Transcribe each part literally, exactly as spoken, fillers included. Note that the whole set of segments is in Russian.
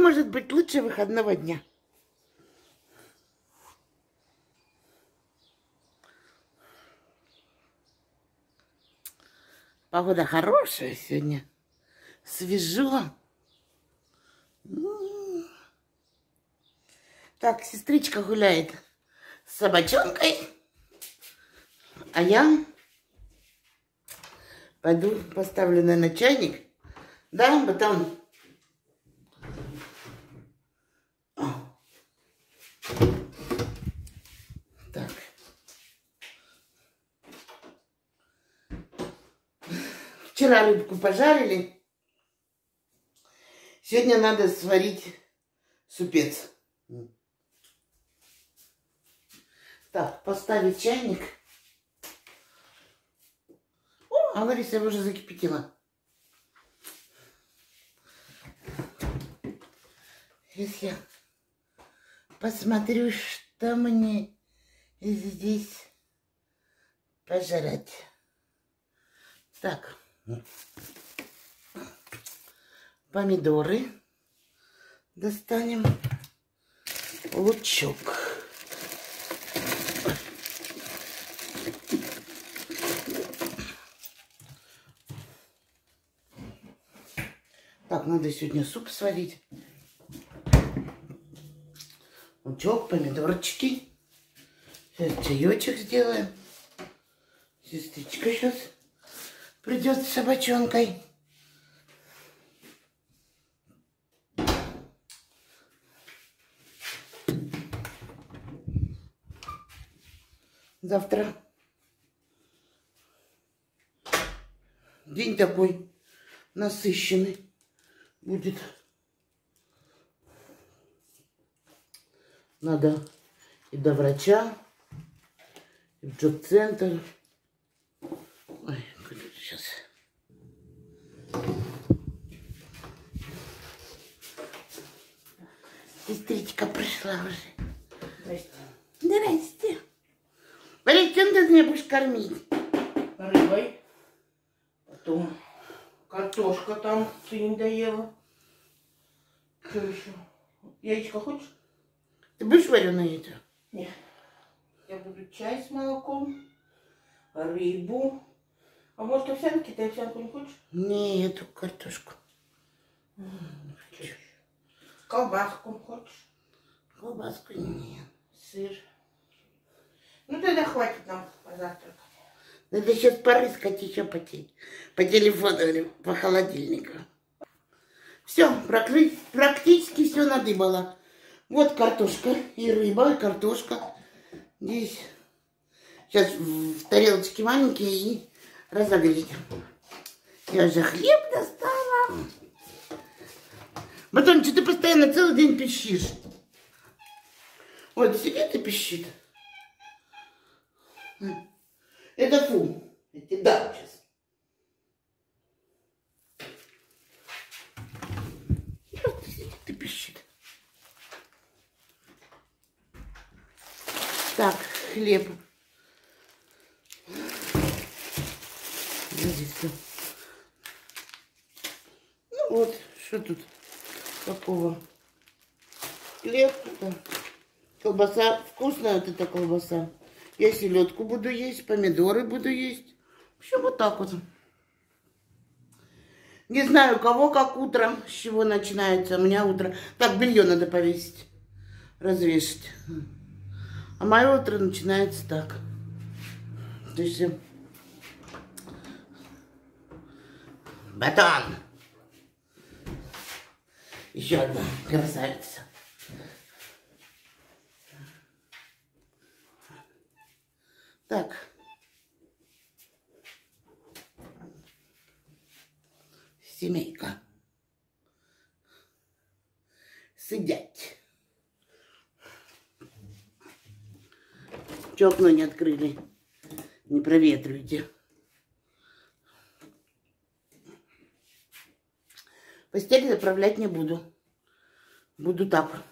может быть лучше выходного дня? Погода хорошая сегодня. Свежо. Так, сестричка гуляет с собачонкой. А я пойду поставлю, наверное, чайник. Да, потом... Так. Вчера рыбку пожарили. Сегодня надо сварить супец. Так, поставить чайник. О, а Лариса его уже закипятила. Сейчас я посмотрю, что мне здесь пожрать. Так. Помидоры достанем. Лучок. Так, надо сегодня суп сварить. Лучок, помидорчики. Сейчас чаечек сделаем. Сестричка сейчас придет с собачонкой. Завтра день такой насыщенный будет. Надо и до врача, и в джоб-центр. Ой, сейчас. Сестричка пришла уже. Здрасте. Здрасте. Борис, чем ты меня будешь кормить? Рыбой. Потом картошка там, ты не доела. Что еще? Яичко хочешь? Ты будешь вареное яйцо? Нет. Я буду чай с молоком, рыбу. А может овсянки? Ты овсянку не хочешь? Не, эту картошку. Хочу. Колбаску хочешь? Колбаску нет. Сыр. Ну тогда хватит нам позавтракать. Надо сейчас порыскать еще по, те, по телефону или по холодильнику. Все, практически все надыбало. Вот картошка и рыба, и картошка. Здесь сейчас в тарелочке маленькие и разогреть. Я уже хлеб достала. Батон, что ты постоянно целый день пищишь? Вот сидит и пищит. Это фу. Это да, сейчас. Просто сидит и пищит. Так, хлеб. Здесь все. Ну вот, что тут такого? Хлеб, да. Колбаса. Вкусная вот эта колбаса. Я селедку буду есть, помидоры буду есть. Все вот так вот. Не знаю, у кого как утром, с чего начинается. У меня утро. Так, белье надо повесить, развешать. А мое утро начинается так. То есть... Батон! Еще одна красавица. Так. Семейка. Сидять. Чё окно не открыли? Не проветривайте. Постель заправлять не буду. Буду так.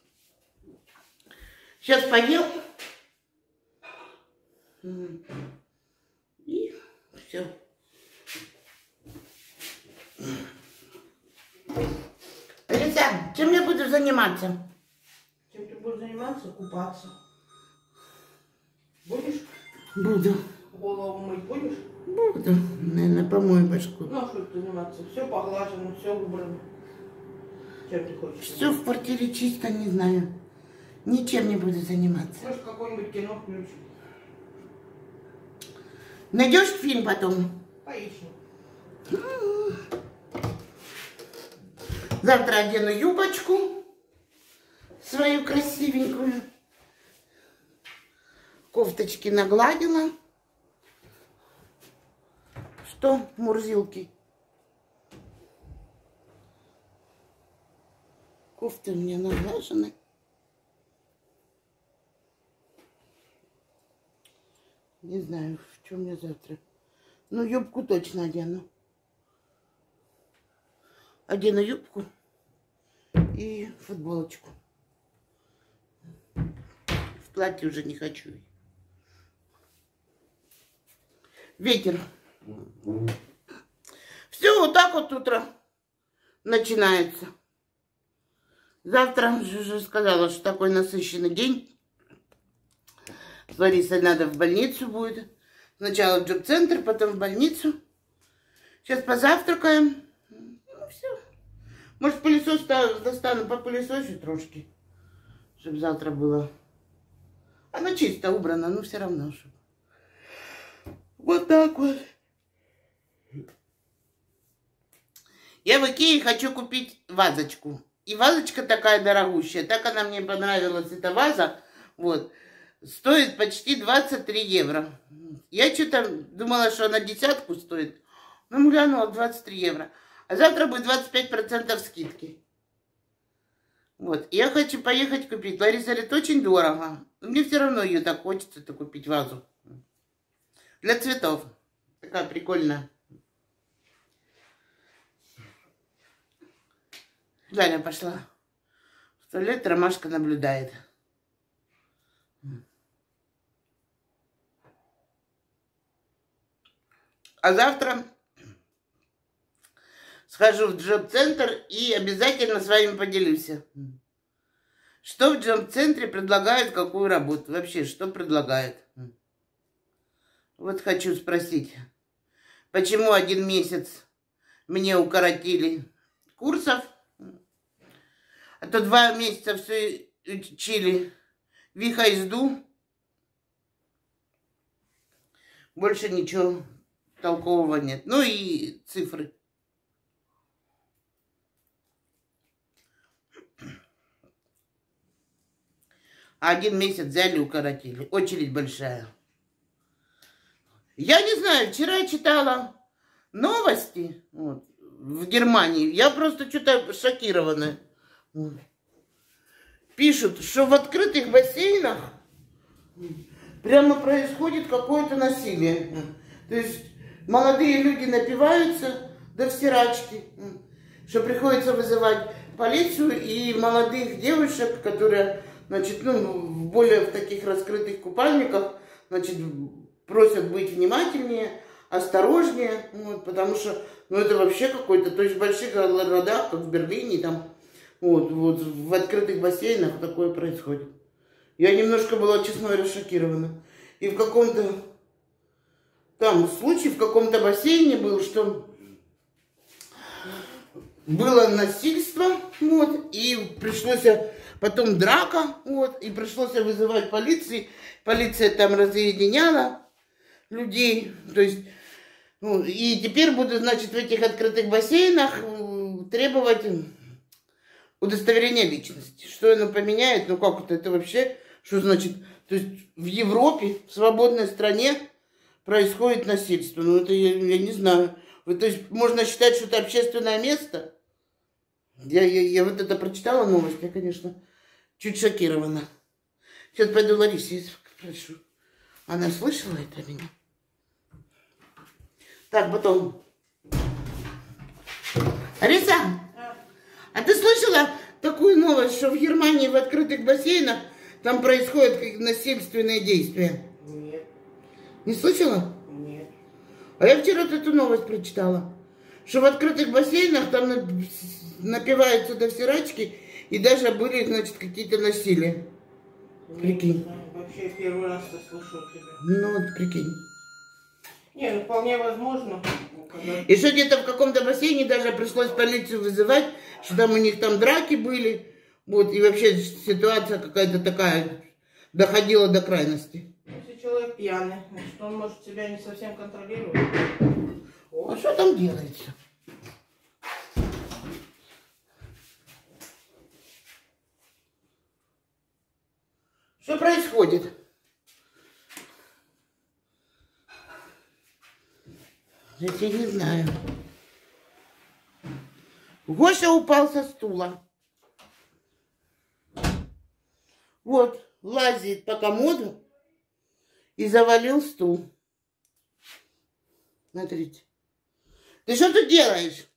Сейчас поел. И все. Алиса, чем я буду заниматься? Чем ты будешь заниматься? Купаться. Будешь? Буду. Голову мыть будешь? Буду. Наверное, помою башку. Ну, а что ты заниматься? Все поглажено, все убрано. Чем ты хочешь? Все в квартире чисто, не знаю. Ничем не буду заниматься. Может, какое-нибудь кино включишь? Найдешь фильм потом? Поищем. Завтра одену юбочку свою красивенькую. Кофточки нагладила. Что, Мурзилки? Кофты у меня наглажены. Не знаю, в чем я завтра. Ну, юбку точно одену. Одену юбку и футболочку. В платье уже не хочу. Ветер. Все, вот так вот утро начинается. Завтра уже сказала, что такой насыщенный день. С Ларисой надо в больницу будет. Сначала в джоб-центр, потом в больницу. Сейчас позавтракаем. Ну, все. Может, пылесос достану, попылесосю трошки, чтобы завтра было. Оно чисто убрано, но все равно. Чтобы... Вот так вот. Я в Икее хочу купить вазочку. И вазочка такая дорогущая. Так она мне понравилась, эта ваза. Вот. Стоит почти двадцать три евро. Я что-то думала, что она десятку стоит. Ну, глянула, двадцать три евро. А завтра будет двадцать пять процентов скидки. Вот. Я хочу поехать купить. Лариса говорит, очень дорого. Но мне все равно ее так хочется-то купить вазу. Для цветов. Такая прикольная. Галя пошла в туалет, Ромашка наблюдает. А завтра схожу в джоб-центр и обязательно с вами поделюсь. Что в джоб-центре предлагают, какую работу? Вообще, что предлагают? Вот хочу спросить, почему один месяц мне укоротили курсов, а то два месяца все учили вихоезду. Больше ничего толкового нет. Ну и цифры. Один месяц взяли, укоротили. Очередь большая. Я не знаю, вчера я читала новости вот, в Германии. Я просто что-то шокирована. Пишут, что в открытых бассейнах прямо происходит какое-то насилие. То есть молодые люди напиваются до всерачки, что приходится вызывать полицию, и молодых девушек, которые, значит, ну, в более в таких раскрытых купальниках, значит, просят быть внимательнее, осторожнее, вот, потому что, ну, это вообще какой-то, то есть в больших городах, как в Берлине, там, вот, вот, в открытых бассейнах такое происходит. Я немножко была, честно говоря, шокирована. И в каком-то там случае, в каком-то бассейне был, что было насильство, вот, и пришлось потом драка, вот, и пришлось вызывать полицию. Полиция там разъединяла людей, то есть, ну, и теперь буду, значит, в этих открытых бассейнах требовать удостоверение личности. Что оно поменяет? Ну как это? Это вообще, что значит? То есть в Европе, в свободной стране происходит насильство. Ну это я, я не знаю. То есть можно считать, что это общественное место? Я, я, я вот это прочитала новость, я, конечно, чуть шокирована. Сейчас пойду Ларисе спрошу. Она слышала это меня? Так, потом. Лариса! А ты слышала такую новость, что в Германии в открытых бассейнах там происходят насильственные действия? Нет. Не слышала? Нет. А я вчера вот эту новость прочитала, что в открытых бассейнах там напиваются до всерачки, И даже были, значит, какие-то насилия. Прикинь. Вообще первый раз я слышу тебя. Ну, вот прикинь. Не, ну вполне возможно. И что где-то в каком-то бассейне даже пришлось полицию вызывать, что там у них там драки были. Вот, и вообще ситуация какая-то такая доходила до крайности. Если человек пьяный, значит, он может себя не совсем контролировать. А что там делается? Что происходит? Я не знаю. Гоша упал со стула. Вот, лазит по комоду и завалил стул. Смотрите. Ты что тут делаешь?